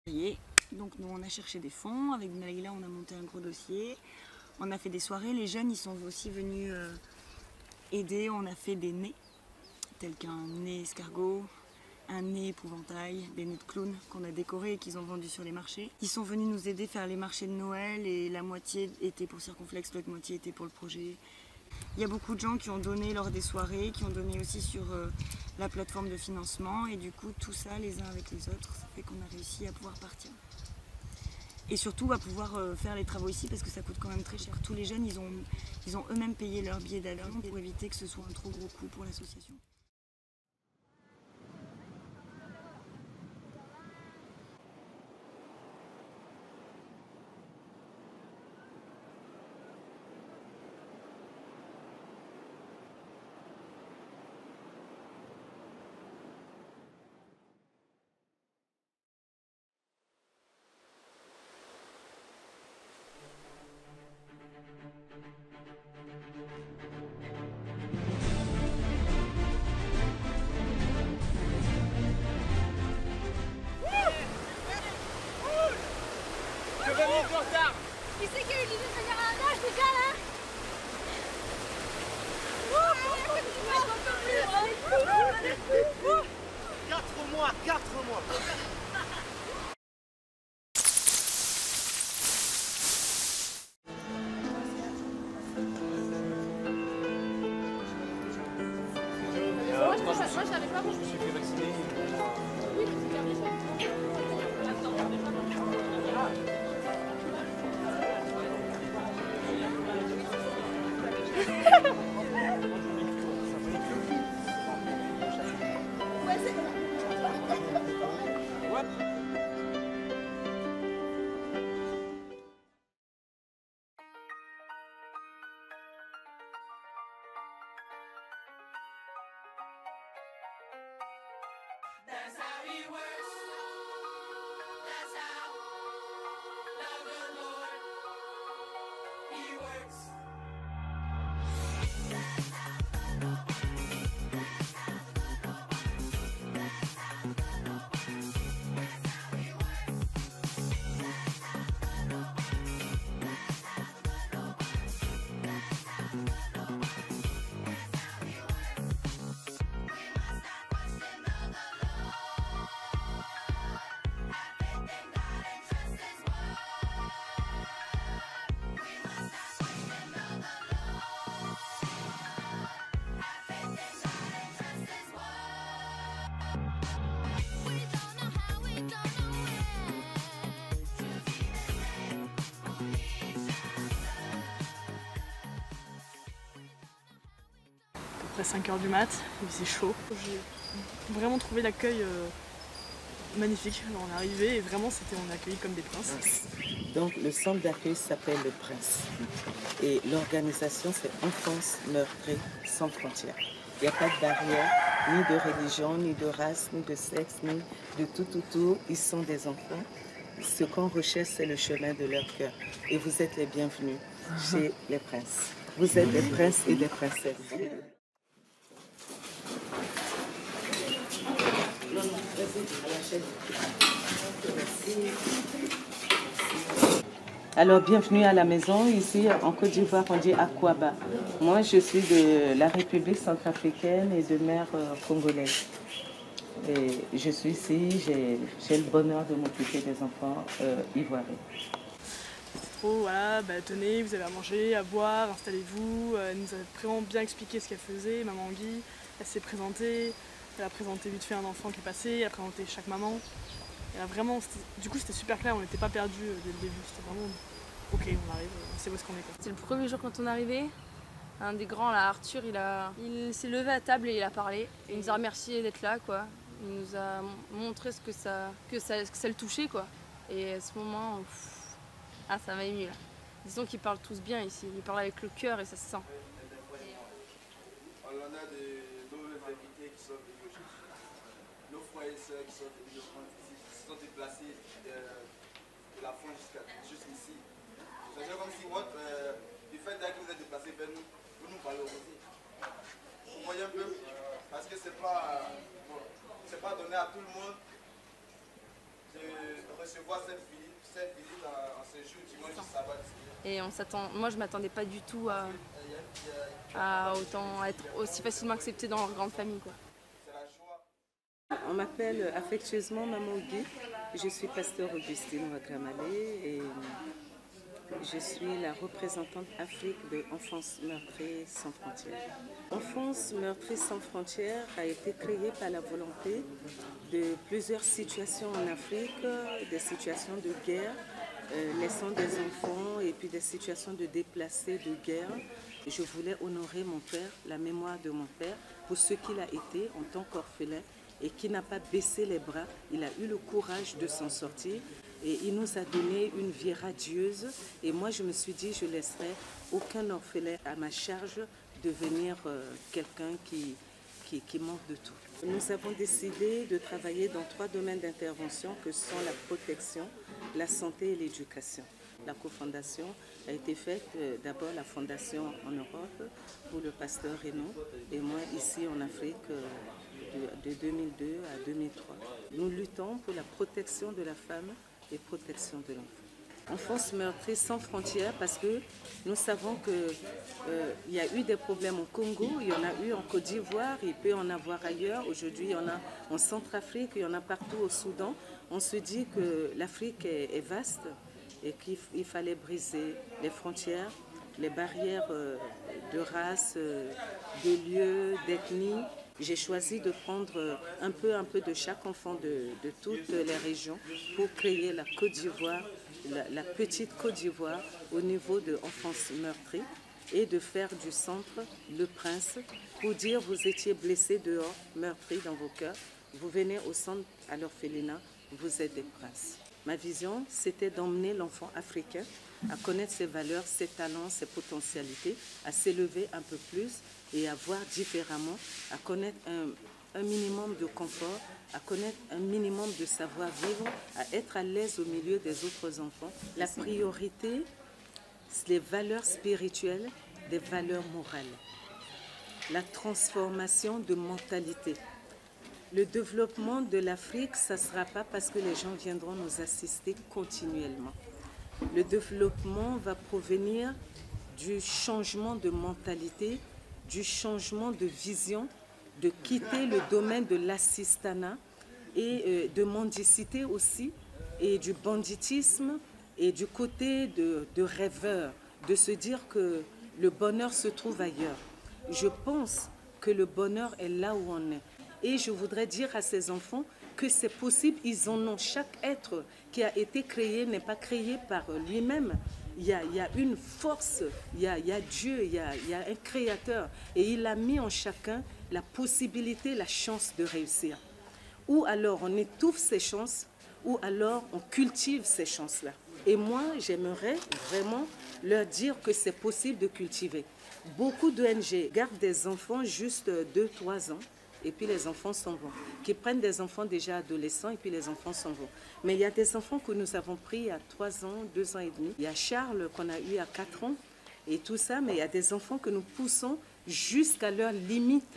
Donc nous on a cherché des fonds, avec Naïla on a monté un gros dossier, on a fait des soirées, les jeunes ils sont aussi venus aider, on a fait des nez, tels qu'un nez escargot, un nez épouvantail, des nez de clown qu'on a décorés et qu'ils ont vendus sur les marchés. Ils sont venus nous aider à faire les marchés de Noël et la moitié était pour Circonflexe, l'autre moitié était pour le projet. Il y a beaucoup de gens qui ont donné lors des soirées, qui ont donné aussi sur la plateforme de financement et du coup tout ça les uns avec les autres, ça fait qu'on a réussi à pouvoir partir. Et surtout à pouvoir faire les travaux ici parce que ça coûte quand même très cher. Tous les jeunes ils ont eux-mêmes payé leur billet d'avion pour éviter que ce soit un trop gros coût pour l'association. Qui c'est qui a eu l'idée de venir à la nage déjà là? 4 mois. Moi je l'avais pas. Je me suis fait vacciner. That's how he works. That's how the good Lord, he works. Après 5 h du mat, il faisait chaud. J'ai vraiment trouvé l'accueil magnifique. Alors, on est arrivé et vraiment on est accueillis comme des princes. Donc le centre d'accueil s'appelle Le Prince et l'organisation c'est Enfance meurtrée sans frontières. Il n'y a pas de barrière, ni de religion, ni de race, ni de sexe, ni de tout. Ils sont des enfants. Ce qu'on recherche c'est le chemin de leur cœur. Et vous êtes les bienvenus chez Les Princes. Vous êtes des princes et des princesses. Alors, bienvenue à la maison. Ici, en Côte d'Ivoire, on dit Akwaba. Moi, je suis de la République centrafricaine et de mère congolaise. Et je suis ici, j'ai le bonheur de m'occuper des enfants ivoiriens. Trop, voilà, bah, tenez, vous avez à manger, à boire, installez-vous. Elle nous a vraiment bien expliqué ce qu'elle faisait, maman Guy. Elle s'est présentée, elle a présenté vite fait un enfant qui est passé, elle a présenté chaque maman. Elle a vraiment, du coup c'était super clair, on n'était pas perdus dès le début, c'était vraiment ok, on arrive, on sait où est-ce qu'on est. C'était le premier jour quand on est arrivé. Un des grands, là, Arthur, il s'est levé à table et il a parlé. Il nous a remercié d'être là, quoi. Il nous a montré ce que ça le touchait, quoi. Et à ce moment, ça m'a ému là. Disons qu'ils parlent tous bien ici, ils parlent avec le cœur et ça se sent. On en a de nos invités qui sont venus aujourd'hui. Nos frères et sœurs qui sont venus de France ici, qui se sont déplacés de la France jusqu'ici. C'est comme si du fait que vous êtes déplacés vers nous, vous nous valorisez. Vous voyez un peu? Parce que c'est pas donné à tout le monde de recevoir voir cette visite en ce jour, dimanche du sabbat. Et moi je m'attendais pas du tout à autant être aussi facilement acceptée dans leur grande famille, quoi. On m'appelle affectueusement Maman Guy. Je suis pasteur Augustine Wagramalé et je suis la représentante Afrique de Enfance Meurtrie Sans Frontières. Enfance Meurtrie Sans Frontières a été créée par la volonté de plusieurs situations en Afrique, des situations de guerre, laissant des enfants et puis des situations de déplacés de guerre. Je voulais honorer mon père, la mémoire de mon père, pour ce qu'il a été en tant qu'orphelin et qui n'a pas baissé les bras. Il a eu le courage de s'en sortir et il nous a donné une vie radieuse. Et moi, je me suis dit, je laisserai aucun orphelin à ma charge devenir quelqu'un qui manque de tout. Nous avons décidé de travailler dans 3 domaines d'intervention que sont la protection, la santé et l'éducation. La cofondation a été faite, d'abord la fondation en Europe pour le pasteur Renaud et moi ici en Afrique de 2002 à 2003. Nous luttons pour la protection de la femme et protection de l'enfant. Enfance Meurtrie Sans Frontières parce que nous savons qu'il y a eu des problèmes au Congo, il y en a eu en Côte d'Ivoire, il peut y en avoir ailleurs. Aujourd'hui, il y en a en Centrafrique, il y en a partout au Soudan. On se dit que l'Afrique est vaste et qu'il fallait briser les frontières, les barrières de race, de lieu, d'ethnie. J'ai choisi de prendre un peu de chaque enfant de toutes les régions pour créer la Côte d'Ivoire, la petite Côte d'Ivoire au niveau de Enfance Meurtrie et de faire du centre le Prince pour dire vous étiez blessés dehors, meurtris dans vos cœurs, vous venez au centre à l'orphelinat, vous êtes des princes. Ma vision, c'était d'emmener l'enfant africain à connaître ses valeurs, ses talents, ses potentialités, à s'élever un peu plus et à voir différemment, à connaître un minimum de confort, à connaître un minimum de savoir-vivre, à être à l'aise au milieu des autres enfants. La priorité, c'est les valeurs spirituelles, des valeurs morales. La transformation de mentalité. Le développement de l'Afrique, ça ne sera pas parce que les gens viendront nous assister continuellement. Le développement va provenir du changement de mentalité, du changement de vision, de quitter le domaine de l'assistanat et de mendicité aussi, et du banditisme et du côté de rêveur, de se dire que le bonheur se trouve ailleurs. Je pense que le bonheur est là où on est. Et je voudrais dire à ces enfants que c'est possible, ils en ont. Chaque être qui a été créé n'est pas créé par lui-même. Il y a une force, il y a Dieu, il y a un créateur. Et il a mis en chacun la possibilité, la chance de réussir. Ou alors on étouffe ces chances, ou alors on cultive ces chances-là. Et moi, j'aimerais vraiment leur dire que c'est possible de cultiver. Beaucoup d'ONG gardent des enfants juste 2-3 ans. Et puis les enfants s'en vont, qui prennent des enfants déjà adolescents et puis les enfants s'en vont. Mais il y a des enfants que nous avons pris à 3 ans, 2 ans et demi. Il y a Charles qu'on a eu à 4 ans et tout ça, mais il y a des enfants que nous poussons jusqu'à leur limite.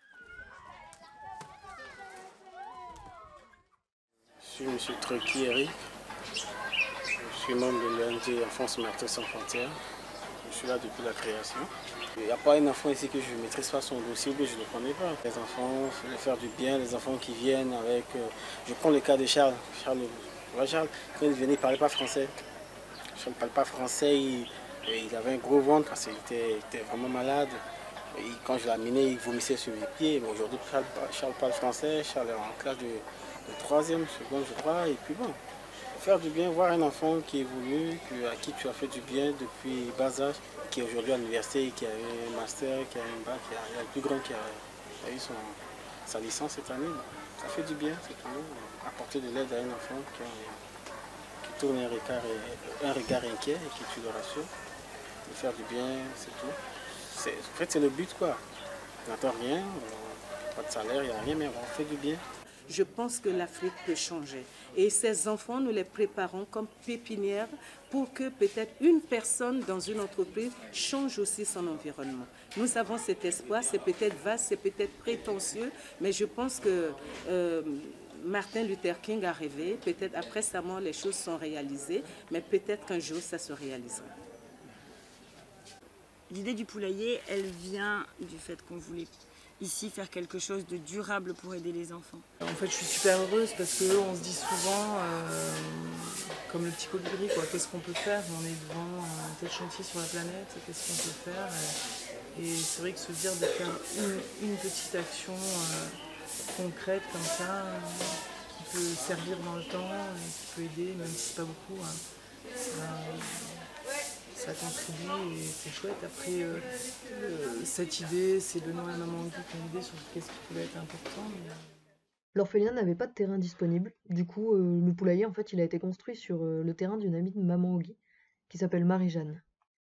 Je suis M. Trucky Eric, je suis membre de l'ONG Enfance Meurtrie Sans Frontières. Je suis là depuis la création. Il n'y a pas un enfant ici que je ne maîtrise pas son dossier, que je ne le connais pas. Les enfants, il faut faire du bien, les enfants qui viennent avec... je prends le cas de Charles. Charles, quand il venait, il ne parlait pas français. Charles ne parlait pas français, il avait un gros ventre parce qu'il était vraiment malade. Et quand je l'ai amené, il vomissait sur les pieds. Mais aujourd'hui, Charles parle français, Charles est en classe de 3e, seconde, je crois. Et puis bon, faire du bien, voir un enfant qui évolue, à qui tu as fait du bien depuis bas âge, qui est aujourd'hui à l'université, qui a eu un master, qui a eu un bac, il y a le plus grand qui a eu sa licence cette année. Ça fait du bien, c'est tout. Apporter de l'aide à un enfant qui tourne un regard inquiet et qui tu le rassures. De faire du bien, c'est tout. En fait, c'est le but, quoi. On n'attend rien, pas de salaire, il n'y a rien, mais on fait du bien. Je pense que l'Afrique peut changer. Et ces enfants, nous les préparons comme pépinière pour que peut-être une personne dans une entreprise change aussi son environnement. Nous avons cet espoir, c'est peut-être vaste, c'est peut-être prétentieux, mais je pense que Martin Luther King a rêvé, peut-être après sa mort les choses sont réalisées, mais peut-être qu'un jour ça se réalisera. L'idée du poulailler, elle vient du fait qu'on voulait ici faire quelque chose de durable pour aider les enfants. En fait, je suis super heureuse parce qu'on se dit souvent, comme le petit colibri, quoi, qu'est-ce qu'on peut faire? On est devant un tel chantier sur la planète, qu'est-ce qu'on peut faire? Et c'est vrai que se dire de faire une petite action concrète comme ça, qui peut servir dans le temps, qui peut aider, même si c'est pas beaucoup, ça contribue et c'est chouette. Après, cette idée, c'est Benoît et Maman Guy qui ont idée sur qu'est-ce qui pouvait être important. L'orphelinat n'avait pas de terrain disponible. Du coup, le poulailler, en fait, il a été construit sur le terrain d'une amie de Maman Guy, qui s'appelle Marie-Jeanne.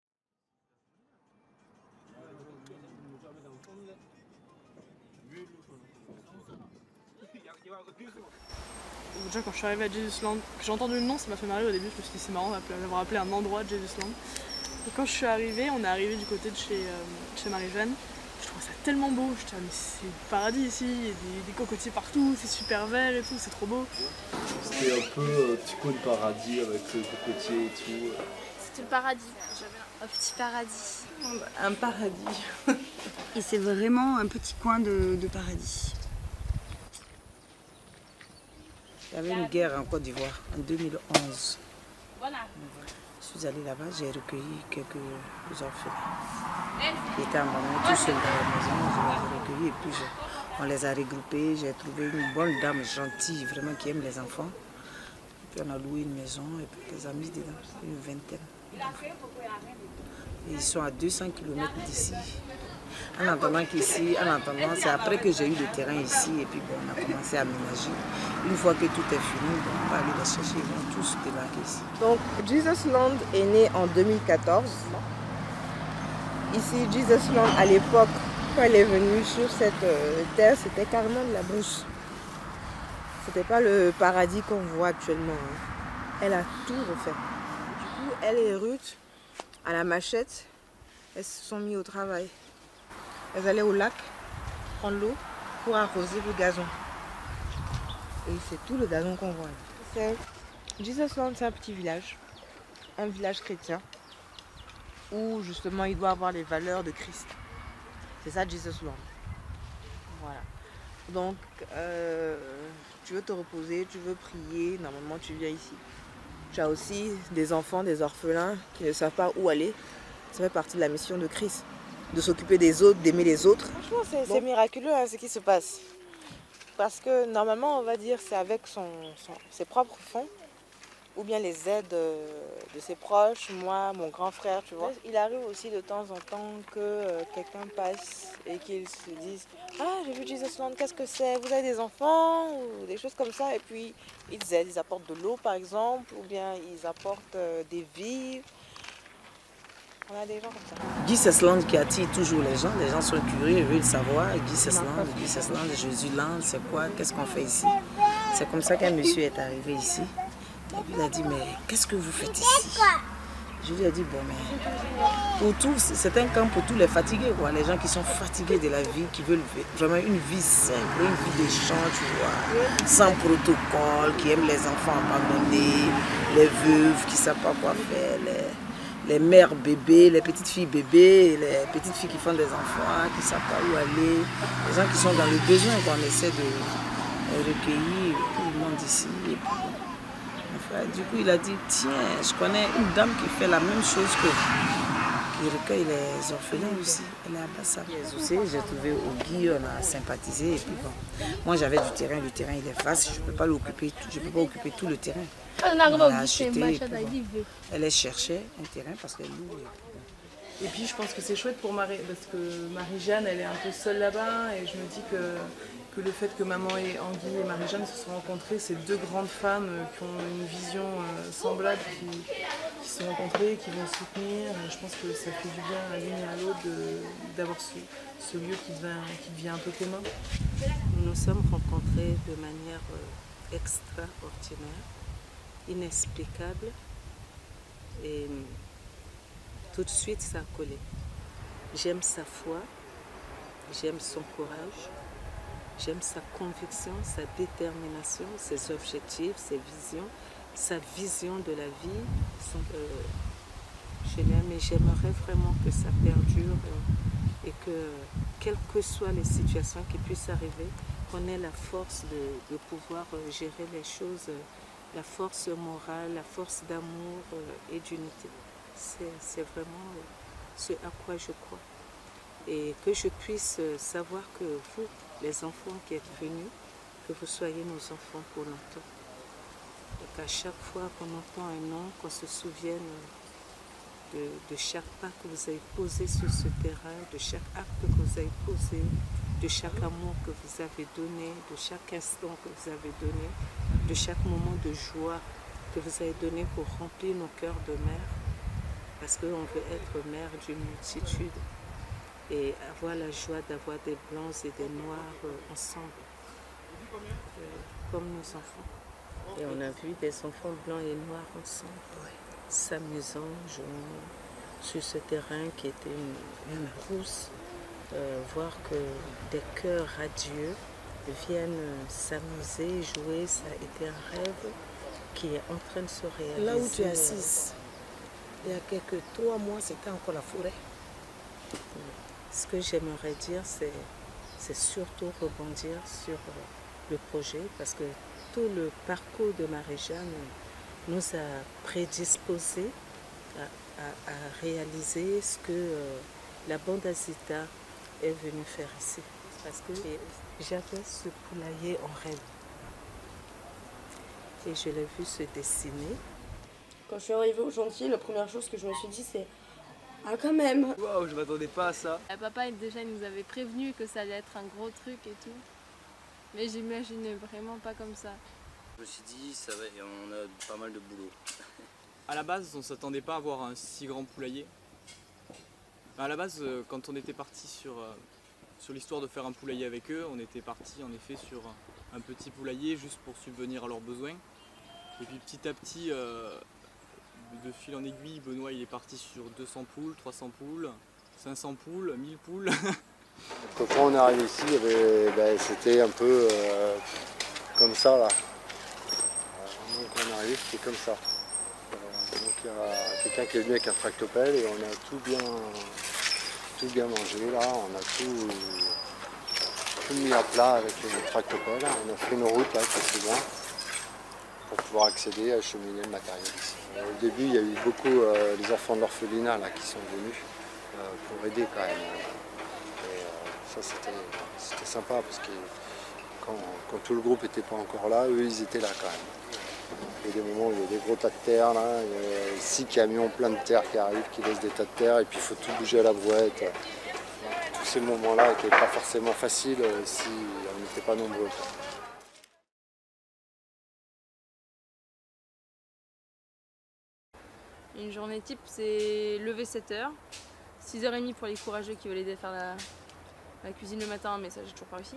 Déjà, quand je suis arrivée à Jesusland, j'ai entendu le nom, ça m'a fait marrer au début. Je me suis dit, c'est marrant d'avoir appelé un endroit Jesusland. Et quand je suis arrivée, on est arrivé du côté de chez Marie-Jeanne. Je trouvais ça tellement beau. Je me disais, mais c'est le paradis ici, il y a des cocotiers partout, c'est super vert et tout, c'est trop beau. C'était un peu un petit coin de paradis avec les cocotiers et tout. C'était le paradis. J'avais un petit paradis. Un paradis. Et c'est vraiment un petit coin de paradis. Il y avait une guerre en Côte d'Ivoire en 2011. Je suis allée là-bas, j'ai recueilli quelques orphelins qui étaient abandonnés tout seuls dans la maison. Je les ai recueillis et puis on les a regroupés. J'ai trouvé une bonne dame gentille, vraiment qui aime les enfants. Et puis on a loué une maison et puis les a mis dedans, une vingtaine d'enfants. Et ils sont à 200 km d'ici. En entendant qu'ici, c'est après que j'ai eu le terrain ici et puis bon, on a commencé à aménager. Une fois que tout est fini, bon, on va aller les chercher, ils vont tous débarquer ici. Donc Jesusland est né en 2014. Ici, Jesusland, à l'époque, quand elle est venue sur cette terre, c'était carrément de la brousse. C'était pas le paradis qu'on voit actuellement. Elle a tout refait. Du coup, elle et Ruth, à la machette, elles se sont mis au travail. Elles allaient au lac prendre l'eau pour arroser le gazon. Et c'est tout le gazon qu'on voit. Jesusland, c'est un petit village, un village chrétien, où justement il doit avoir les valeurs de Christ. C'est ça Jesusland. Voilà. Donc, tu veux te reposer, tu veux prier, normalement tu viens ici. Tu as aussi des enfants, des orphelins qui ne savent pas où aller. Ça fait partie de la mission de Christ, de s'occuper des autres, d'aimer les autres. Franchement, c'est miraculeux ce qui se passe. Parce que normalement, on va dire, c'est avec ses propres fonds, ou bien les aides de ses proches, moi, mon grand frère, tu vois. Il arrive aussi de temps en temps que quelqu'un passe et qu'il se dise « Ah, j'ai vu Jesusland, qu'est-ce que c'est? Vous avez des enfants ?» ou des choses comme ça. Et puis, ils aident, ils apportent de l'eau, par exemple, ou bien ils apportent des vivres. On a des gens comme ça. Jesusland qui attire toujours les gens sont curieux, ils veulent savoir. Jesusland, Jésusland, c'est quoi? Qu'est-ce qu'on fait ici? C'est comme ça qu'un monsieur est arrivé ici. Et puis il a dit, mais qu'est-ce que vous faites ici? Je lui ai dit, bon, mais pour tous, c'est un camp pour tous les fatigués, quoi. Les gens qui sont fatigués de la vie, qui veulent vraiment une vie simple, une vie d'échange, tu vois, sans protocole, qui aiment les enfants abandonnés, les veuves qui ne savent pas quoi faire, les mères bébés, les petites filles bébés, les petites filles qui font des enfants, qui ne savent pas où aller, les gens qui sont dans le besoin, qu'on essaie de recueillir tout le monde ici. Et puis, enfin, du coup, il a dit, tiens, je connais une dame qui fait la même chose que vous, qui recueille les orphelins aussi. Elle est à Bassam. J'ai trouvé au Guy, on a sympathisé. Et puis bon, moi j'avais du terrain, le terrain il est vaste, je ne peux pas l'occuper, je peux pas occuper tout le terrain. On a acheté, bon, elle cherchait un terrain parce qu'elle loue. Et puis je pense que c'est chouette pour parce que Marie-Jeanne, elle est un peu seule là-bas et je me dis que le fait que maman et Anguille et Marie-Jeanne se sont rencontrées, ces deux grandes femmes qui ont une vision semblable, qui se sont rencontrées, qui vont se soutenir, je pense que ça fait du bien à l'une et à l'autre d'avoir ce lieu qui devient un peu commun. Nous nous sommes rencontrés de manière extraordinaire, inexplicable, et tout de suite ça a collé. J'aime sa foi, j'aime son courage, J'aime sa conviction, sa détermination, ses objectifs, ses visions, sa vision de la vie. Je l'aime et j'aimerais vraiment que ça perdure et que, quelles que soient les situations qui puissent arriver, qu'on ait la force de pouvoir gérer les choses, la force morale, la force d'amour et d'unité. C'est vraiment ce à quoi je crois. Et que je puisse savoir que vous, les enfants qui êtes venus, que vous soyez nos enfants pour longtemps. Et qu'à chaque fois qu'on entend un nom, qu'on se souvienne de chaque pas que vous avez posé sur ce terrain, de chaque acte que vous avez posé, de chaque amour que vous avez donné, de chaque instant que vous avez donné, de chaque moment de joie que vous avez donné pour remplir nos cœurs de mère, parce qu'on veut être mère d'une multitude et avoir la joie d'avoir des blancs et des noirs ensemble, comme nos enfants. Et on a vu des enfants blancs et noirs ensemble, s'amusant, jouant sur ce terrain qui était une brousse, voir que des cœurs radieux viennent s'amuser, jouer, ça a été un rêve qui est en train de se réaliser. Là où tu es assise, il y a quelques 3 mois, c'était encore la forêt. Ce que j'aimerais dire, c'est surtout rebondir sur le projet, parce que tout le parcours de Marie-Jeanne nous a prédisposés à réaliser ce que la bande Azita est venue faire ici. Parce que j'avais ce poulailler en rêve. Et je l'ai vu se dessiner. Quand je suis arrivée au chantier, la première chose que je me suis dit, c'est « Ah, quand même !» Waouh, je m'attendais pas à ça. Papa, déjà, il nous avait prévenu que ça allait être un gros truc et tout. Mais j'imaginais vraiment pas comme ça. Je me suis dit, ça va, on a pas mal de boulot. À la base, on ne s'attendait pas à avoir un si grand poulailler. À la base, quand on était parti sur l'histoire de faire un poulailler avec eux, on était parti en effet sur un petit poulailler juste pour subvenir à leurs besoins. Et puis petit à petit, de fil en aiguille, Benoît il est parti sur 200 poules, 300 poules, 500 poules, 1000 poules. Quand on est arrivé ici, c'était un peu comme ça là. Donc on est arrivé, c'était comme ça. Donc il y a quelqu'un qui est venu avec un tractopelle et on a tout bien mangé là, on a tout mis à plat avec le tractopelle. On a fait une route là qui est assez loin pour pouvoir accéder à acheminer le matériel ici. Au début il y a eu beaucoup les enfants de l'orphelinat là qui sont venus pour aider quand même. Et ça c'était sympa parce que quand tout le groupe n'était pas encore là, eux ils étaient là quand même. Il y a des moments où il y a des gros tas de terre, là. Il y a 6 camions pleins de terre qui arrivent, qui laissent des tas de terre, et puis il faut tout bouger à la brouette. Tous ces moments-là n'étaient pas forcément faciles si on n'était pas nombreux. Une journée type, c'est lever 7h, 6h30 pour les courageux qui veulent aider à faire la cuisine le matin, mais ça j'ai toujours pas réussi.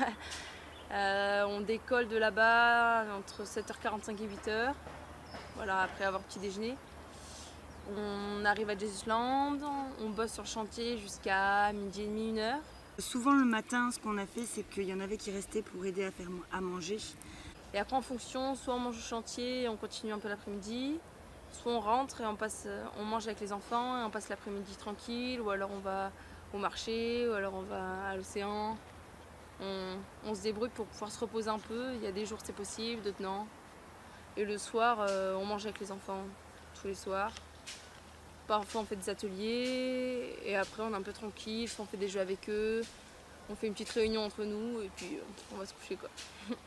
On décolle de là-bas entre 7h45 et 8h, voilà, après avoir petit déjeuner. On arrive à Jesusland, on bosse sur le chantier jusqu'à 12h30, 1h. Souvent le matin, ce qu'on a fait, c'est qu'il y en avait qui restaient pour aider à faire à manger. Et après en fonction, soit on mange au chantier et on continue un peu l'après-midi, soit on rentre et on mange avec les enfants et on passe l'après-midi tranquille, ou alors on va au marché, ou alors on va à l'océan. On se débrouille pour pouvoir se reposer un peu. Il y a des jours c'est possible, d'autres non. Et le soir, on mange avec les enfants tous les soirs. Parfois on fait des ateliers et après on est un peu tranquille, on fait des jeux avec eux, on fait une petite réunion entre nous et puis on va se coucher quoi.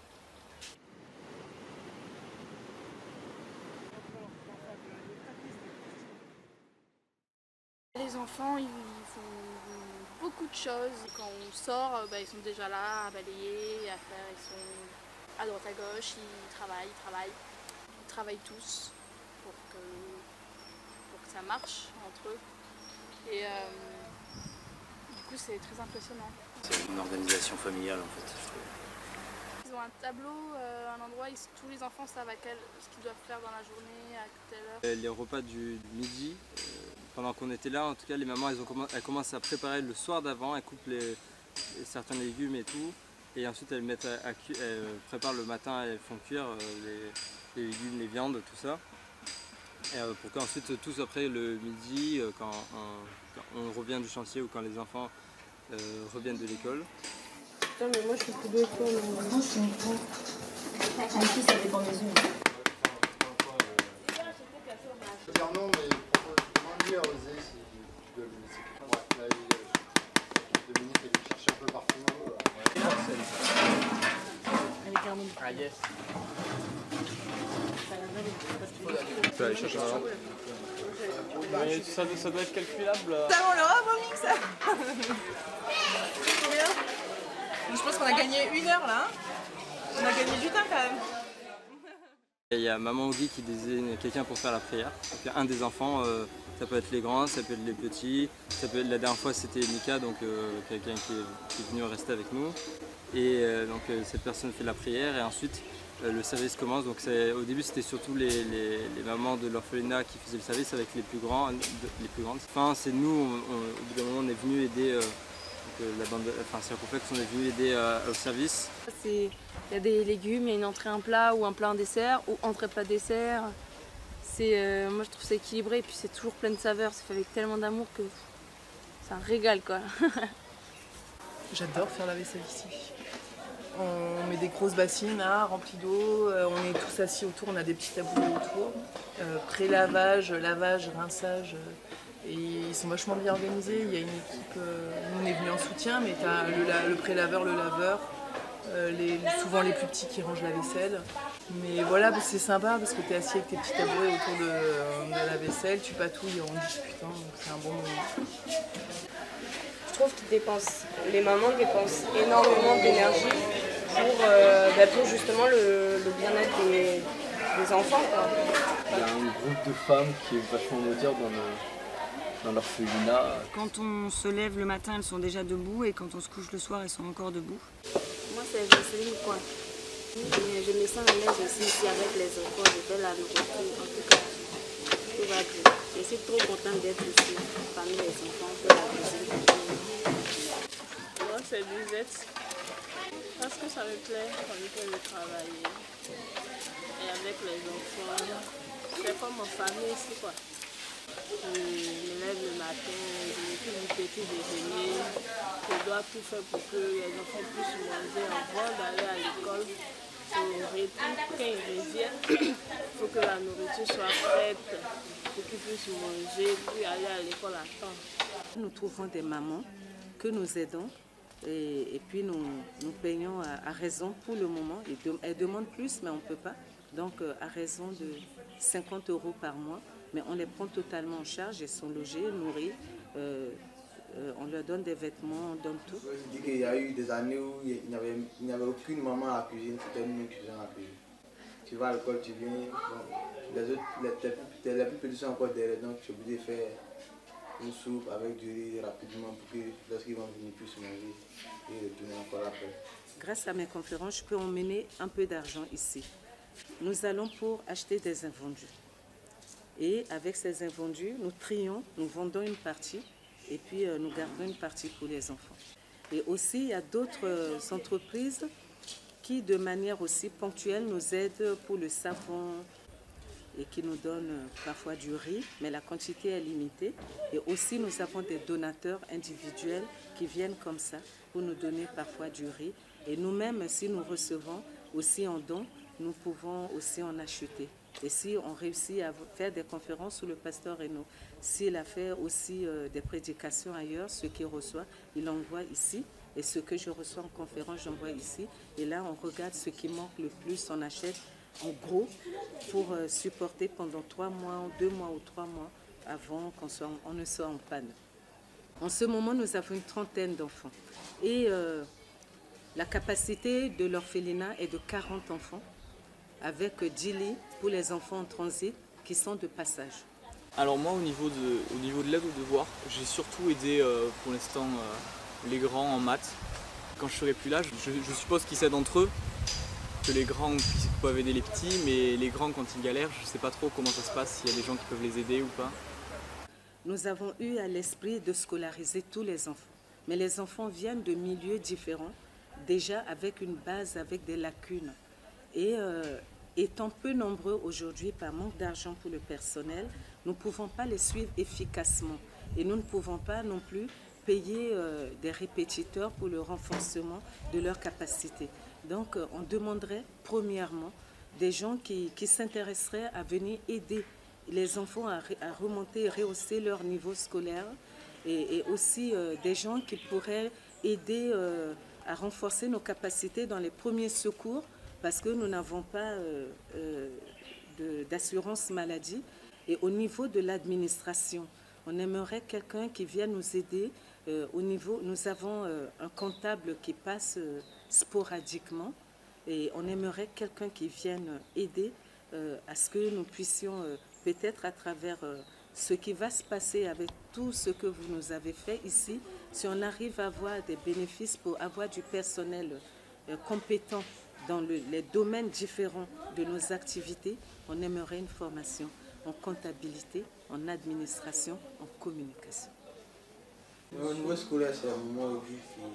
Les enfants, ils font beaucoup de choses. Quand on sort, ils sont déjà là à balayer, à faire, ils sont à droite à gauche, ils travaillent tous pour que ça marche entre eux. Et du coup, c'est très impressionnant. C'est une organisation familiale en fait, je trouve. Ils ont un tableau, un endroit où tous les enfants savent ce qu'ils doivent faire dans la journée, à telle heure. Les repas du midi, pendant qu'on était là, en tout cas les mamans elles commencent à préparer le soir d'avant, elles coupent certains légumes et tout. et ensuite elles préparent le matin, elles font cuire les légumes, les viandes, tout ça. Et pour qu'ensuite tous après le midi, quand on revient du chantier ou quand les enfants reviennent de l'école. Putain mais moi je suis plus de toi. Non, je suis micro. Ici ça dépend des yeux. Dire non, mais comment lui a osé si tu dois le laisser. Ouais, là, Dominique elle cherche un peu partout. Ah yes. Tu peux aller chercher un mais ça doit être calculable. Ça on l'aura vomi ça. Combien? Je pense qu'on a gagné 1 heure là. On a gagné du temps quand même. Il y a Maman Ogi qui désigne quelqu'un pour faire la prière. Donc, un des enfants, ça peut être les grands, ça peut être les petits. Ça peut être, la dernière fois c'était Mika, donc quelqu'un qui est venu rester avec nous. Et donc cette personne fait la prière et ensuite le service commence. Donc au début c'était surtout les mamans de l'orphelinat qui faisaient le service avec les plus grandes. Enfin c'est nous, au bout d'un moment on est venu aider. La bande, enfin Circonflexe, on est venu aider au service. Il y a des légumes, il y a une entrée un plat ou un plat un dessert ou entrée plat dessert. Moi je trouve ça équilibré et puis c'est toujours plein de saveurs, c'est fait avec tellement d'amour que c'est un régal quoi. J'adore faire la vaisselle ici. On met des grosses bassines là, remplies d'eau, on est tous assis autour, on a des petits tabourets autour. Pré-lavage, lavage, rinçage. Et ils sont vachement bien organisés, il y a une équipe, nous on est venus en soutien, mais tu as le pré-laveur, le laveur, souvent les plus petits qui rangent la vaisselle. Mais voilà, c'est sympa parce que tu es assis avec tes petits tabourets autour de la vaisselle, tu patouilles en discutant, donc c'est un bon moment. Je trouve que les mamans dépensent énormément d'énergie pour justement le bien-être des enfants. Quoi. Il y a un groupe de femmes qui est vachement moteur dans l'orphelinat. Quand on se lève le matin, elles sont déjà debout et quand on se couche le soir, elles sont encore debout. Moi, c'est Jocelyne quoi. Je me sens à l'aise aussi ici avec les enfants, je fais la nourriture, en tout cas, tout va bien. Je suis trop contente d'être ici, parmi les enfants, pour la cuisine. Moi, c'est Lisette. Parce que ça me plaît, ça me plaît de travailler. Et avec les enfants, c'est comme en famille ici quoi. Je me lève le matin, je m'occupe du petit déjeuner, je dois tout faire pour que les enfants puissent manger avant d'aller à l'école. Quand ils reviennent, il faut que la nourriture soit prête pour qu'ils puissent manger, puis aller à l'école à temps. Nous trouvons des mamans que nous aidons et puis nous payons à raison pour le moment. Elles demandent plus, mais on ne peut pas. Donc à raison de 50 € par mois. Mais on les prend totalement en charge, elles sont logées, nourries, on leur donne des vêtements, on donne tout. Je dis qu'il y a eu des années où il n'y avait aucune maman à la cuisine, c'était nous qui faisions la cuisine. Tu vas à l'école, tu viens, les plus petits sont encore derrière, donc tu es obligé de faire une soupe avec du riz rapidement pour que lorsqu'ils vont venir ils puissent manger et retourner encore après. Grâce à mes conférences, je peux emmener un peu d'argent ici. Nous allons pour acheter des invendus. Et avec ces invendus, nous trions, nous vendons une partie et puis nous gardons une partie pour les enfants. Et aussi, il y a d'autres entreprises qui, de manière aussi ponctuelle, nous aident pour le savon et qui nous donnent parfois du riz, mais la quantité est limitée. Et aussi, nous avons des donateurs individuels qui viennent comme ça pour nous donner parfois du riz. Et nous-mêmes, si nous recevons aussi en don, nous pouvons aussi en acheter. Et si on réussit à faire des conférences sous le pasteur Renaud, s'il a fait aussi des prédications ailleurs, ce qu'il reçoit, il envoie ici. Et ce que je reçois en conférence, j'envoie ici. Et là, on regarde ce qui manque le plus, on achète en gros pour supporter pendant 3 mois, 2 mois ou 3 mois avant qu'on ne soit en panne. En ce moment, nous avons une trentaine d'enfants. Et la capacité de l'orphelinat est de 40 enfants, avec 10 lits pour les enfants en transit qui sont de passage. Alors moi, au niveau de l'aide aux devoirs, j'ai surtout aidé pour l'instant les grands en maths. Quand je serai plus là, je suppose qu'ils s'aident entre eux, que les grands peuvent aider les petits, mais les grands quand ils galèrent, je ne sais pas trop comment ça se passe, s'il y a des gens qui peuvent les aider ou pas. Nous avons eu à l'esprit de scolariser tous les enfants, mais les enfants viennent de milieux différents. déjà avec une base, avec des lacunes. Et étant peu nombreux aujourd'hui par manque d'argent pour le personnel, nous ne pouvons pas les suivre efficacement. Et nous ne pouvons pas non plus payer des répétiteurs pour le renforcement de leurs capacités. Donc on demanderait premièrement des gens qui s'intéresseraient à venir aider les enfants à remonter et rehausser leur niveau scolaire et aussi des gens qui pourraient aider à renforcer nos capacités dans les premiers secours parce que nous n'avons pas d'assurance maladie. Et au niveau de l'administration, on aimerait quelqu'un qui vienne nous aider. Au niveau, nous avons un comptable qui passe sporadiquement et on aimerait quelqu'un qui vienne aider à ce que nous puissions peut-être à travers ce qui va se passer avec tout ce que vous nous avez fait ici, si on arrive à avoir des bénéfices pour avoir du personnel compétent dans les domaines différents de nos activités, on aimerait une formation en comptabilité, en administration, en communication. Au niveau scolaire, c'est un moment où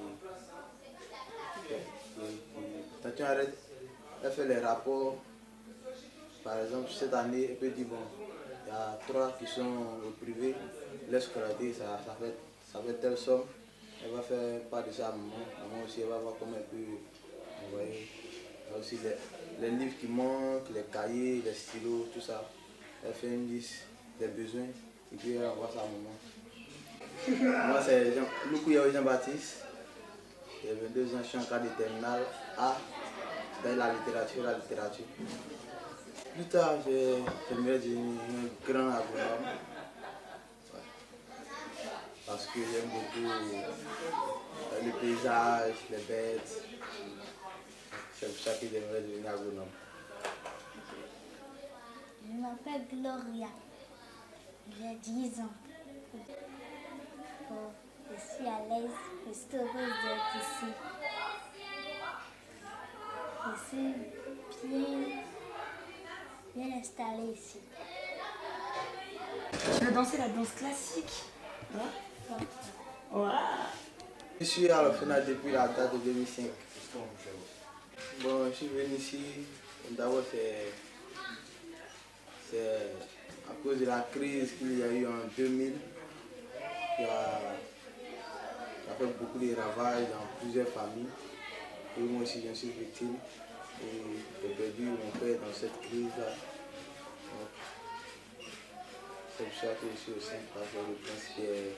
quand tu arrêtes, elle fait les rapports. Par exemple, cette année, elle peut dire, bon, il y a 3 qui sont au privé, leur scolarité, ça fait telle somme. Elle va faire part de ça à maman. Maman aussi, elle va voir comment elle peut envoyer. Il y a aussi les livres qui manquent, les cahiers, les stylos, tout ça. Elle fait une liste des besoins et puis elle envoie ça à maman. Moi, c'est Jean-Baptiste. J'ai 22 ans, je suis en cadre de terminale A dans la littérature. Plus tard, j'aimerais devenir un grand agronome. Ouais. Parce que j'aime beaucoup le paysage, les bêtes. C'est pour ça que j'aimerais devenir agronome. Je m'appelle Gloria. J'ai 10 ans. Je suis à l'aise, je suis heureuse d'être ici. Je suis bien installée ici. Tu veux danser la danse classique? Ouais. Je suis à l'orphelinat depuis la date de 2005. Bon, je suis venu ici, d'abord c'est à cause de la crise qu'il y a eu en 2000. Il a fait beaucoup de ravages dans plusieurs familles. Et moi aussi, je suis victime. Et j'ai perdu mon père dans cette crise-là. C'est pour ça que je suis au sein parce que le prince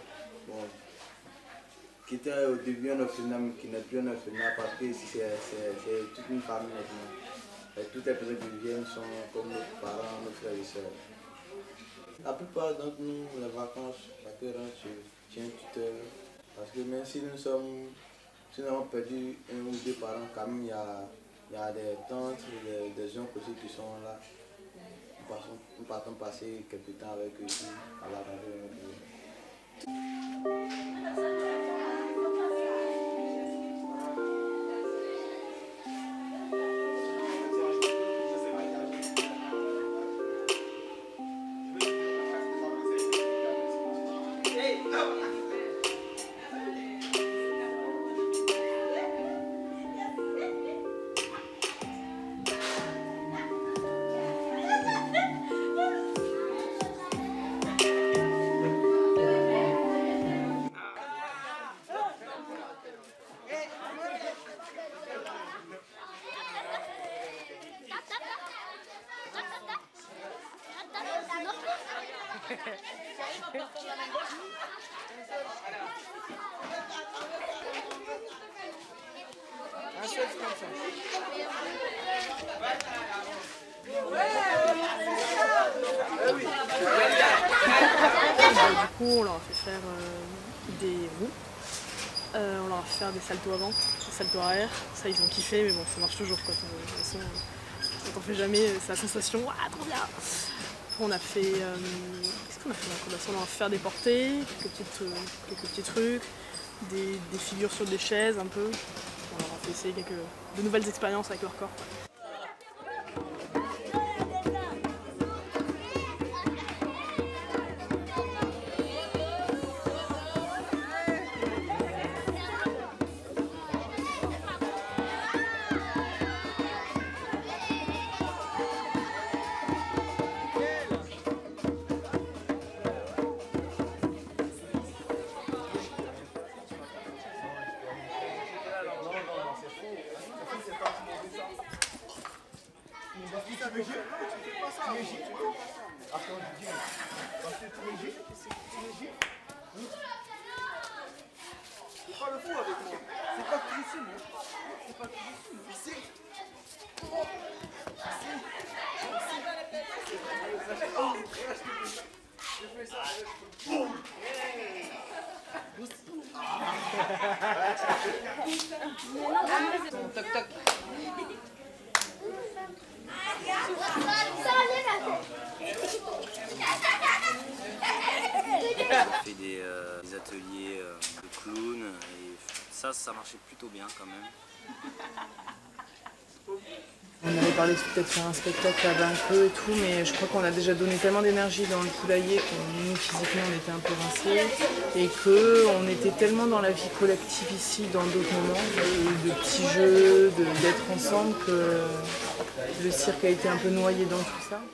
qui était au début un orphelinat, mais qui n'est plus un orphelinat parce que ici c'est toute une famille maintenant. Et toutes les personnes qui viennent sont comme nos parents, nos frères et sœurs. La plupart d'entre nous, les vacances, chacun rentre chez un tuteur. Parce que même si nous avons perdu 1 ou 2 parents, quand même il y a des tantes, des oncles aussi qui sont là. Nous partons passer quelques temps avec eux ici, à la rentrée. Du coup, on leur a fait faire des roues, on leur a fait faire des saltos avant, des saltos arrière. Ça, ils ont kiffé, mais bon, ça marche toujours quoi. De toute façon, ça t'en fait jamais, c'est la sensation, ah, trop bien. Après, on a fait, qu'est-ce qu'on a fait dans la on leur a fait faire des portées, quelques petits trucs, des figures sur des chaises un peu. On leur a fait essayer de nouvelles expériences avec leur corps. fou avec moi. C'est pas tout ici, moi. C'est pas tout ici, moi. Ici. Toc toc. On fait des ateliers de clown et ça marchait plutôt bien quand même. On avait parlé de peut-être faire un spectacle là-bas un peu et tout, mais je crois qu'on a déjà donné tellement d'énergie dans le poulailler qu'on nous physiquement on était un peu rincés et qu'on était tellement dans la vie collective ici dans d'autres moments, de petits jeux, d'être ensemble, que le cirque a été un peu noyé dans tout ça.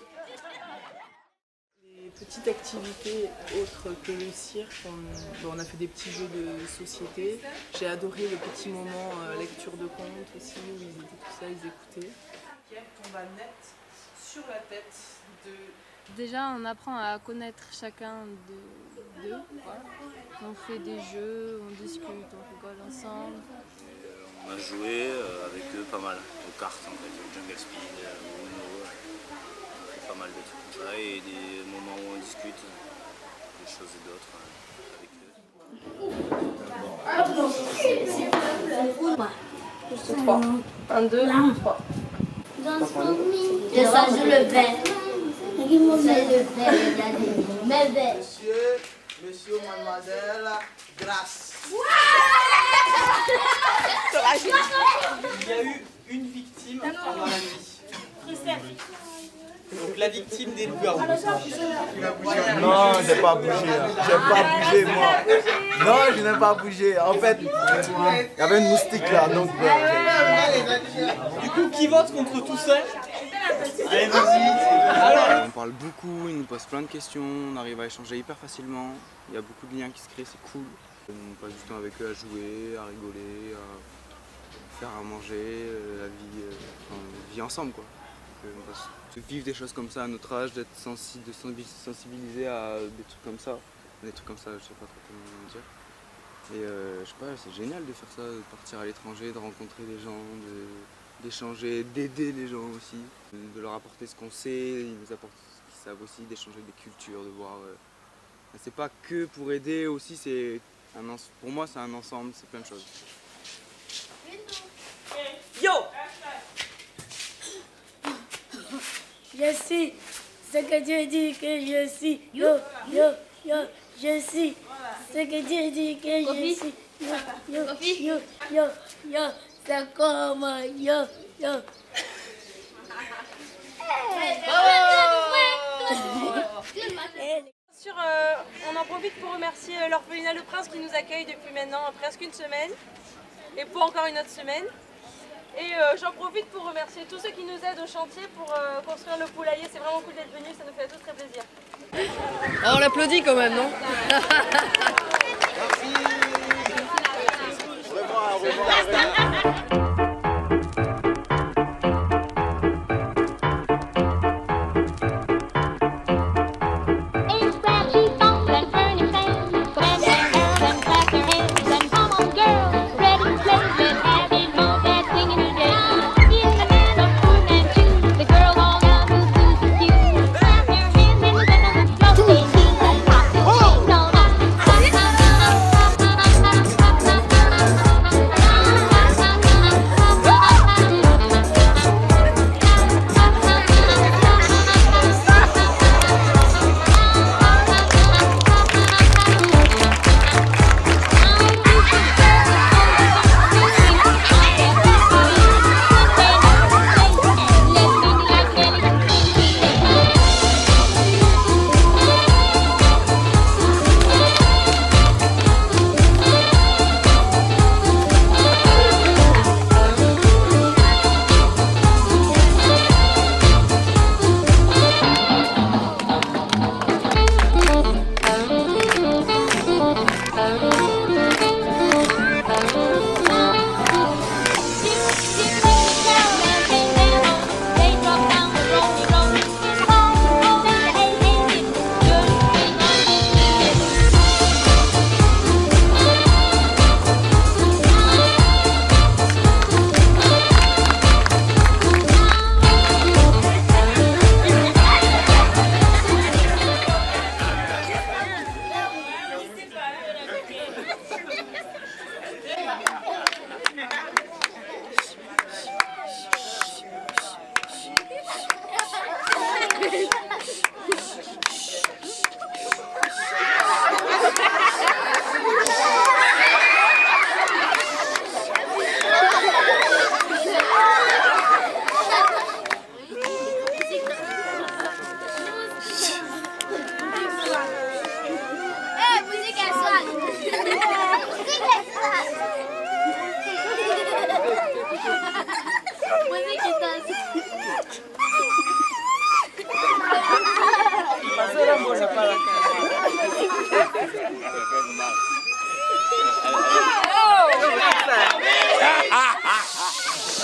Les petites activités autres que le cirque, on a fait des petits jeux de société. J'ai adoré le petit moment lecture de contes aussi, où ils étaient tout ça, ils écoutaient. Tombe à net sur la tête de... Déjà, on apprend à connaître chacun d'eux. Voilà. On fait des jeux, on discute, on rigole ensemble. On a joué avec eux pas mal, aux cartes en fait, au Jungle Speed, au Uno. On fait pas mal de trucs comme ça et des moments où on discute des choses et d'autres avec eux. 3. 1, 2, 3. Je change le verre. C'est le verre. Monsieur, mademoiselle, grâce. Il y a eu une victime pendant la nuit. Donc la victime des loups-garous. Non, j'ai pas bougé. J'ai pas bougé, moi. Non, je n'ai pas bougé. En fait, il y avait une moustique là, donc... Du coup, qui vote contre tout ça? Allez, vas-y. On parle beaucoup, ils nous posent plein de questions, on arrive à échanger hyper facilement. Il y a beaucoup de liens qui se créent, c'est cool. On passe du temps avec eux à jouer, à rigoler, à faire à manger, la vie ensemble quoi. On passe de vivre des choses comme ça à notre âge, d'être sensibilisé à des trucs comme ça. Des trucs comme ça, je sais pas trop comment dire. Et je sais pas, c'est génial de faire ça, de partir à l'étranger, de rencontrer des gens, d'échanger, d'aider les gens aussi, de leur apporter ce qu'on sait, ils nous apportent ce qu'ils savent aussi, d'échanger des cultures, de voir. C'est pas que pour aider aussi, pour moi c'est un ensemble, c'est plein de choses. Yo! Je suis ce que Dieu dit que je suis. Yo, yo, yo, je suis ce que Dieu dit que je suis. Yo, yo, yo, yo, yo, c'est comme yo, yo. On en profite pour remercier l'orphelinat Le Prince qui nous accueille depuis maintenant presque une semaine et pour encore une autre semaine. Et j'en profite pour remercier tous ceux qui nous aident au chantier pour construire le poulailler. C'est vraiment cool d'être venus, ça nous fait tous très plaisir. Oh, on l'applaudit quand même, non? Au revoir, au revoir.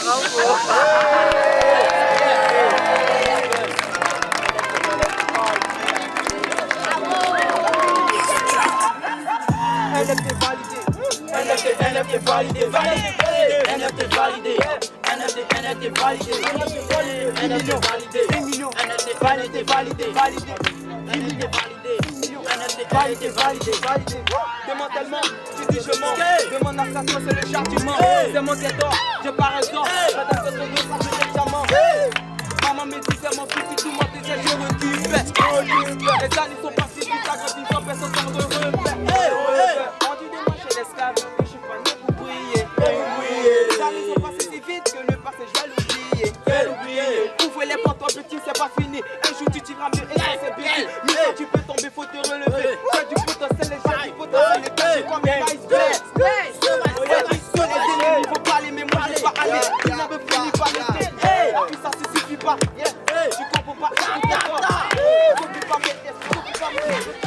NFT validé, NFT validé, NFT validé, NFT validé, 10 millions, NFT validé, validé, validé, 10 millions validé, NFT validé, validé, validé. Démantèlement, tu dis je mens, demande à ça, c'est le châtiment. C'est mon trésor, je pars un sort, madame de son dos, ça fait des diamants. Maman me dit c'est mon fils, si tout mon désir, je recule. Les années sont passées, tout agrandissant, personne s'en repère. On dit de moi chez l'esclave, que je suis pas né pour briller. Les années sont passées si vite que le passé je vais l'oublier. Ouvrez les portes, petit, c'est pas fini. Un jour tu tireras mieux et ça c'est bien. Mais tu peux tomber, faut te relever. Tu as du potentiel, les gens du potentiel, les gars, c'est comme un iceberg. Sur les ennemis, faut pas aller, mais moi je vais pas aller. Tu n'en veux finir par l'été. Puis ça se suffit pas. Tu comprends pas, tu comprends pas. T'oublies pas mes tests, t'oublies pas mes tests.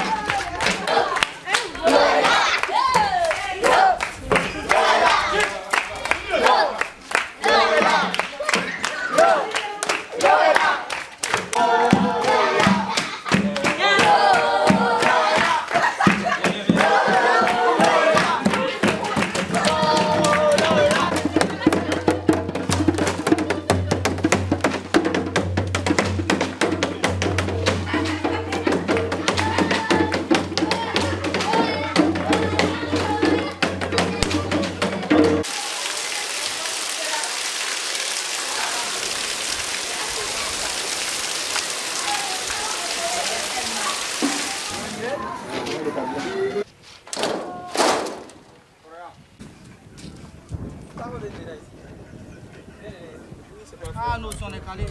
Ah non, si on est calé.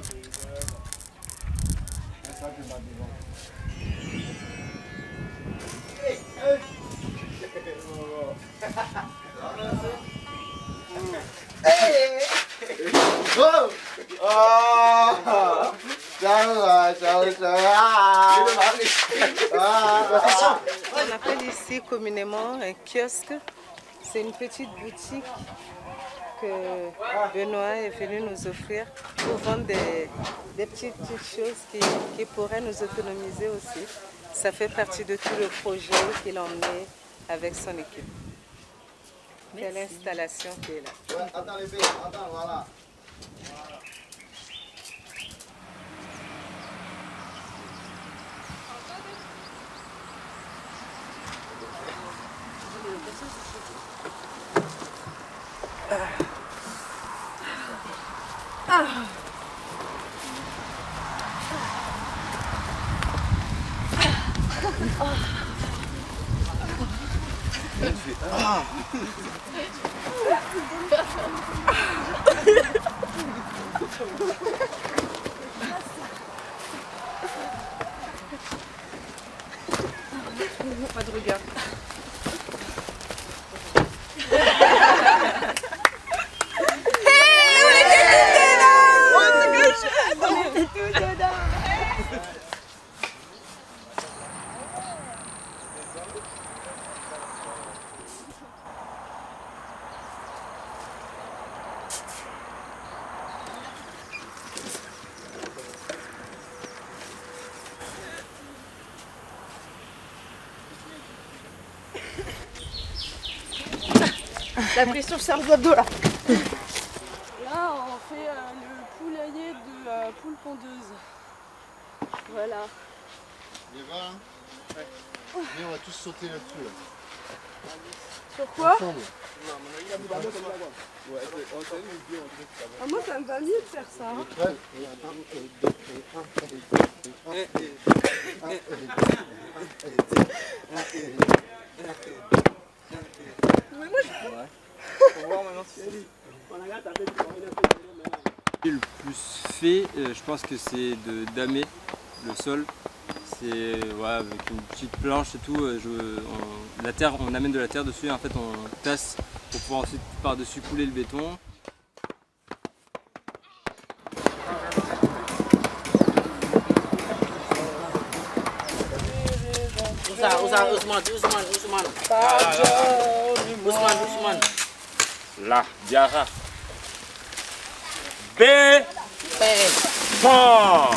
On appelle ici communément un kiosque. C'est une petite boutique que Benoît est venu nous offrir pour vendre des petites choses qui pourraient nous autonomiser aussi. Ça fait partie de tout le projet qu'il a emmené avec son équipe. C'est l'installation qui est là. Attends les filles, attends, voilà. Pas de regard. La pression sur le dos là. Là, on fait le poulailler de poule pondeuse. Voilà. Les va hein. Ouais. Mais on va tous sauter là-dessus là. Sur quoi? Ensemble. Ah, moi, ça me va mieux de faire ça. Hein. Le plus fait, je pense que c'est de damer le sol. C'est avec une petite planche et tout. La terre, on amène de la terre dessus et en fait on tasse pour pouvoir ensuite par-dessus couler le béton. Ousmane. Là, Diarra. Pont.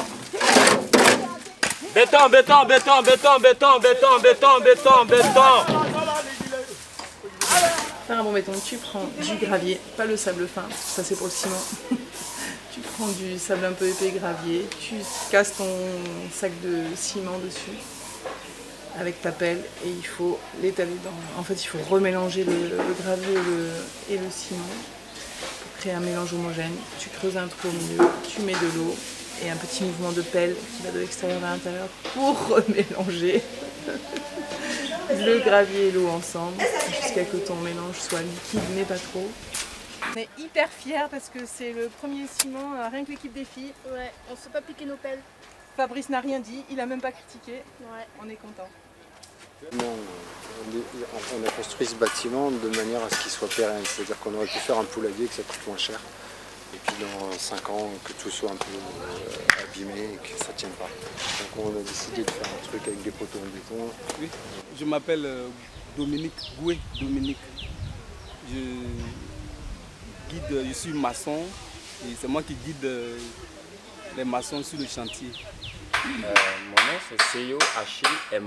Béton, béton, béton, béton, béton, béton, béton, béton, béton. Faire un bon béton, tu prends du gravier, pas le sable fin, ça c'est pour le ciment. Tu prends du sable un peu épais gravier, tu casses ton sac de ciment dessus avec ta pelle et il faut l'étaler dans. En fait, il faut remélanger le gravier et le ciment pour créer un mélange homogène. Tu creuses un trou au milieu, tu mets de l'eau et un petit mouvement de pelle qui va de l'extérieur vers l'intérieur pour remélanger le gravier et l'eau ensemble jusqu'à que ton mélange soit liquide mais pas trop. On est hyper fiers parce que c'est le premier ciment, rien que l'équipe des filles. Ouais, on ne s'est pas piqué nos pelles. Fabrice n'a rien dit, il a même pas critiqué. Ouais. On est content. On a construit ce bâtiment de manière à ce qu'il soit pérenne, c'est-à-dire qu'on aurait pu faire un poulailler que ça coûte moins cher. Et puis dans 5 ans, que tout soit un peu abîmé et que ça ne tienne pas. Donc on a décidé de faire un truc avec des poteaux en béton. Oui, je m'appelle Dominique Goué. Je suis maçon et c'est moi qui guide les maçons sur le chantier. Mon nom c'est Seyo Achille Emma.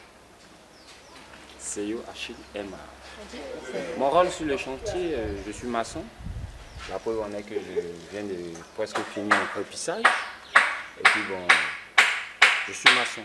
Seyo Achille Emma. Mon rôle sur le chantier, je suis maçon. La preuve en est que je viens de presque finir mon prépissage. Et puis bon, je suis maçon.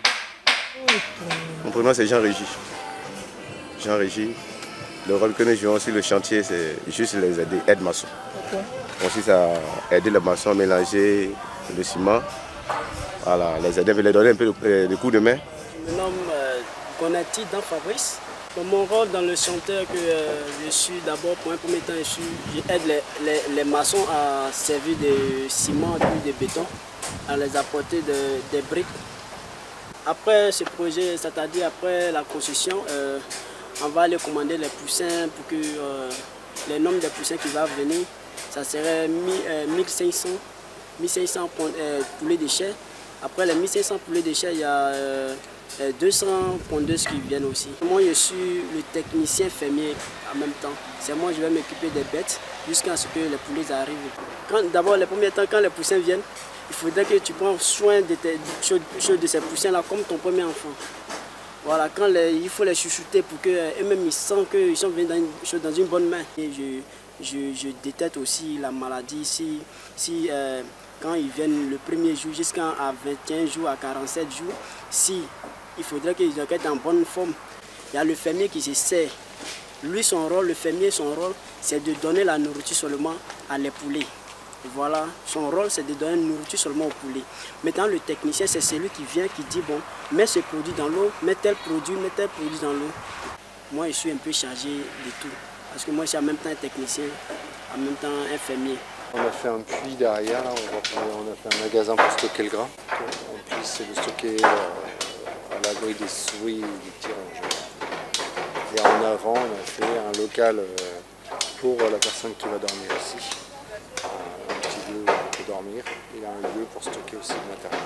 Mon prénom c'est Jean-Régis. Jean-Régis. Le rôle que nous jouons sur le chantier, c'est juste les aider, aide-maçons. Okay. On consiste à aider les maçons à mélanger le ciment. Voilà, les aider, les donner un peu de coups de main. Je me nomme Konati Dan Fabrice. Mon rôle dans le chantier, je suis d'abord, pour un premier temps, j'aide les maçons à servir de ciment et de béton, à les apporter des briques. Après ce projet, c'est-à-dire après la construction, on va aller commander les poussins pour que le nombre de poussins qui va venir, ça serait 1500 poulets de chair. Après les 1500 poulets de chair, il y a 200 pondeuses qui viennent aussi. Moi, je suis le technicien fermier en même temps. C'est moi je vais m'occuper des bêtes jusqu'à ce que les poulets arrivent. D'abord, les premiers temps, quand les poussins viennent, il faudrait que tu prends soin de ces poussins-là comme ton premier enfant. Voilà, il faut les chouchouter pour qu'eux-mêmes ils sentent qu'ils sont venus dans une bonne main. Et je détecte aussi la maladie quand ils viennent le premier jour jusqu'à 21 jours, à 47 jours, il faudrait qu'ils soient en bonne forme. Il y a le fermier qui se sert. Lui, son rôle, le fermier, son rôle, c'est de donner la nourriture seulement à les poulets. Voilà, son rôle c'est de donner une nourriture seulement aux poulets. Maintenant le technicien c'est celui qui vient, qui dit bon, mets ce produit dans l'eau, mets tel produit dans l'eau. Moi je suis un peu chargé de tout. Parce que moi je suis en même temps un technicien, en même temps un fermier. On a fait un puits derrière, là, on a fait un magasin pour stocker le grain. En plus c'est de stocker à l'abri des souris et des petits rongeurs. Et en avant on a fait un local pour la personne qui va dormir ici. Un petit lieu pour dormir, il a un lieu pour stocker aussi le matériel.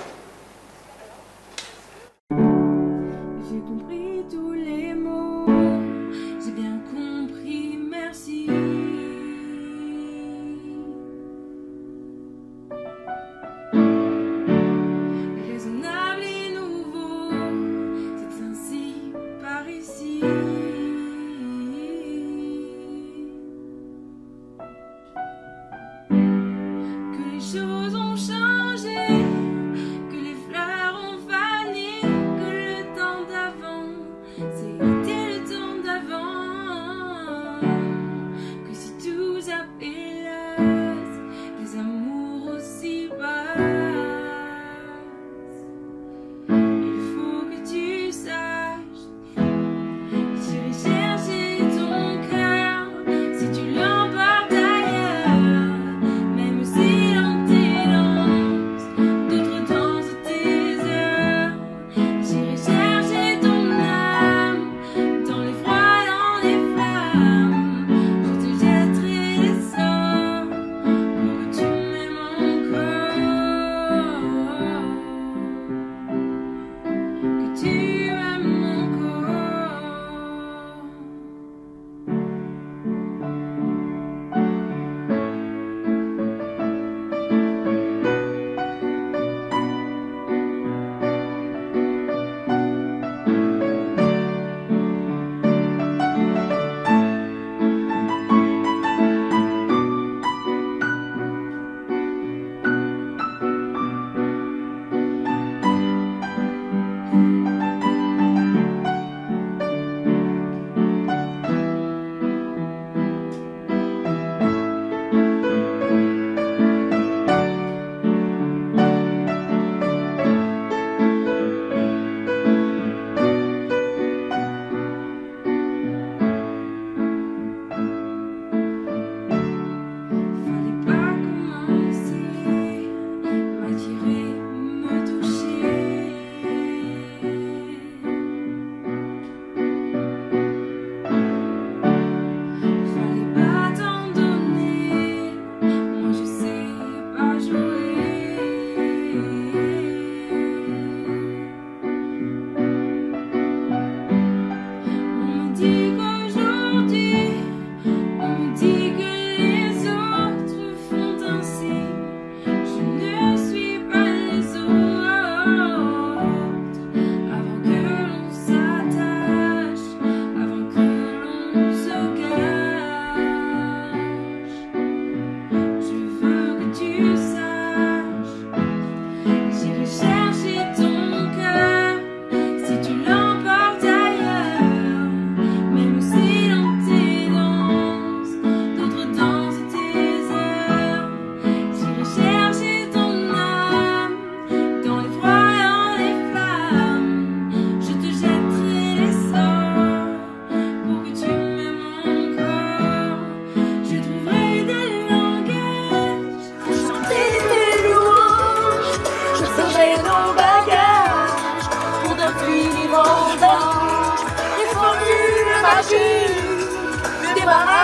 J'ai compris tous les mots, j'ai bien compris, merci. Raisonnable et nouveau, c'est ainsi par ici. Que les choses ont changé, que les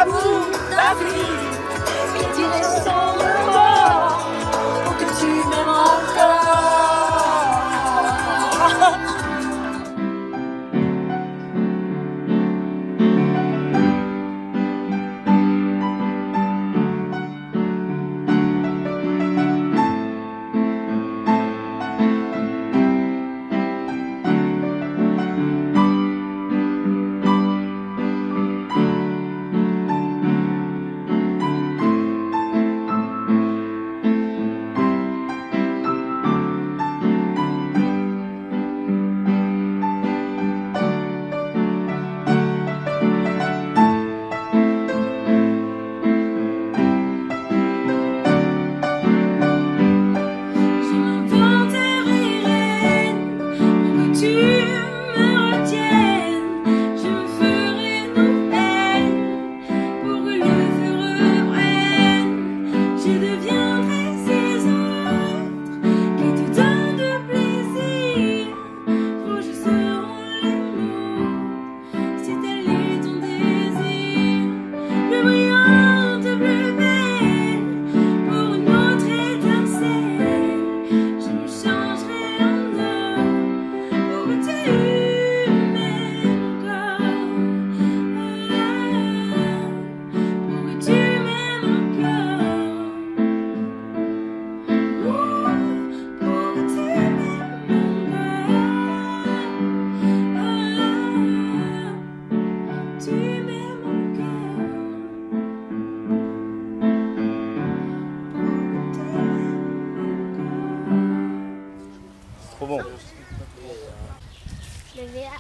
l'amour, ta vie. Et dirai sans remords pour que tu m'aimes encore. Trop bon. Le VA.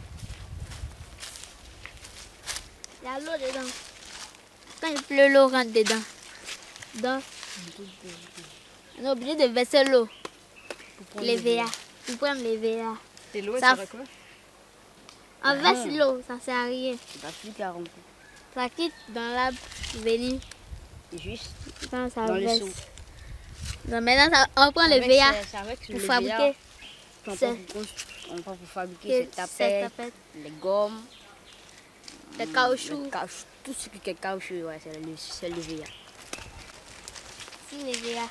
Il y a l'eau dedans. Quand il pleut, l'eau rentre dedans. Donc, on est obligé de verser l'eau. Les VA. Pour prendre les VA. Et l'eau, elle sert à quoi? On verse l'eau, ça sert à rien. C'est pas plus qu'à remplir. Ça quitte dans l'arbre venu. Juste Quand ça dans verse. le seau. Donc maintenant, on prend le Avec VA c'est avec pour le fabriquer. VA, on prend pour fabriquer Cette ces tapettes, les gommes, le caoutchouc. Tout ce qui est caoutchouc, ouais, c'est le VA. Si, les VA.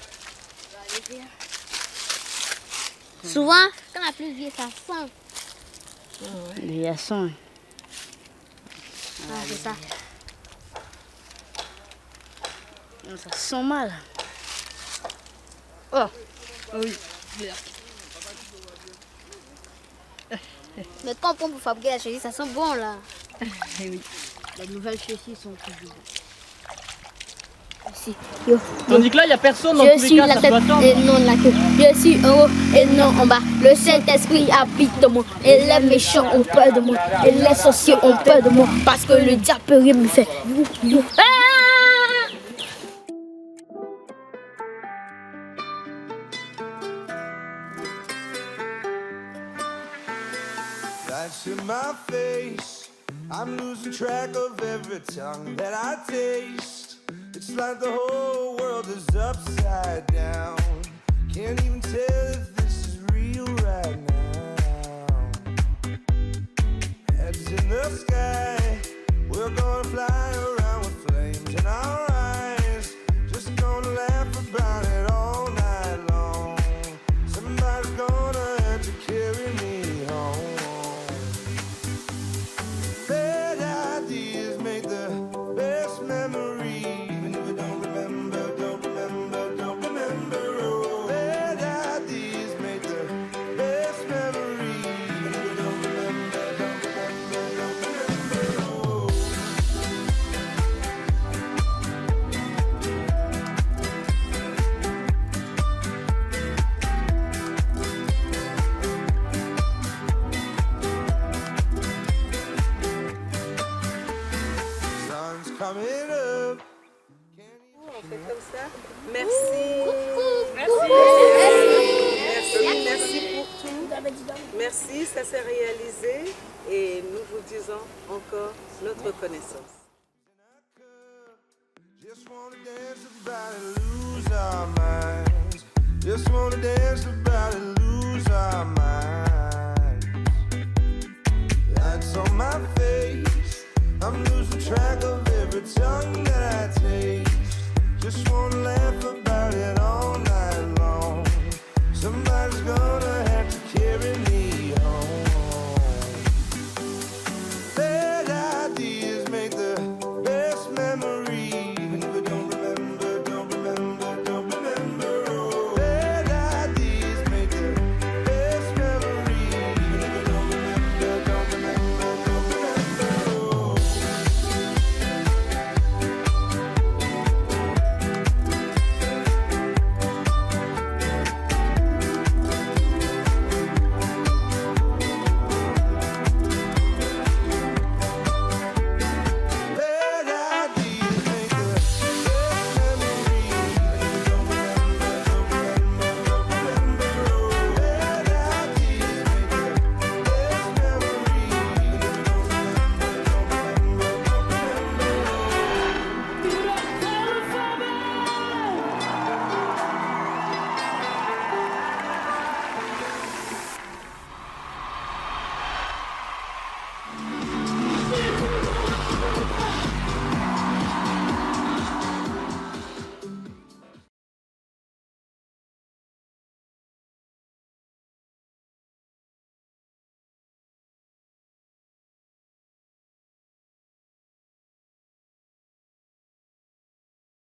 Souvent, quand la pluie vient, ça sent. Le VA sent. Ah, c'est ça. Non, ça sent mal. Oh, oui. Mais quand on prend pour fabriquer la chaussure, ça sent bon là. Oui. Les nouvelles chaussures sont toujours Si. Yo, Tandis que là, il n'y a personne dans je tous les suis cas, la ça tête doit attendre. et non la queue. Je suis en haut et non en bas. Le Saint-Esprit habite en moi. Et les méchants ont peur de moi. Et les sorciers ont peur de moi. Parce que le diable rien me fait. Ah! Lights in my face, I'm losing track of every tongue that I taste. It's like the whole world is upside down. Can't even tell if this is real right now. Heads in the sky, we're gonna fly around with flames in our eyes. Just gonna laugh about it all night long. Somebody's gonna have to carry me home. Bad ideas make the best memories. Even if I don't remember, don't remember, don't remember. Oh, bad ideas make the best memories. Even if I don't remember, don't remember, don't remember. Oh. Sun's coming up. On fait comme ça. Merci. Merci pour tout. Merci, ça s'est réalisé et nous vous disons encore notre reconnaissance. Just wanna dance about it, lose our minds. Just wanna dance about it, lose our minds. Lights on my face, I'm losing track of everything. every tongue that I taste. Just wanna laugh about it all night long. Somebody's gonna